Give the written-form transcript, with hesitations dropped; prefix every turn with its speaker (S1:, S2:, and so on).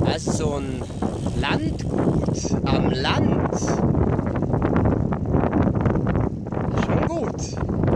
S1: Also so ein Landgut am Land. Schon gut.